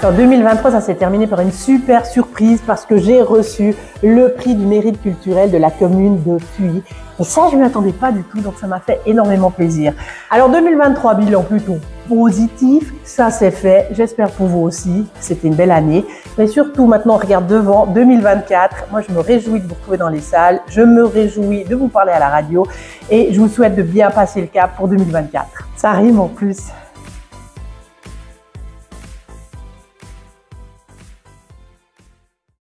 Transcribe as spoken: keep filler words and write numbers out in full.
En deux mille vingt-trois, ça s'est terminé par une super surprise parce que j'ai reçu le prix du mérite culturel de la commune de Puy. Et ça, je ne m'y attendais pas du tout, donc ça m'a fait énormément plaisir. Alors deux mille vingt-trois, bilan plutôt positif, ça c'est fait. J'espère pour vous aussi, c'était une belle année. Mais surtout, maintenant, on regarde devant, deux mille vingt-quatre. Moi, je me réjouis de vous retrouver dans les salles. Je me réjouis de vous parler à la radio. Et je vous souhaite de bien passer le cap pour deux mille vingt-quatre. Ça rime en plus.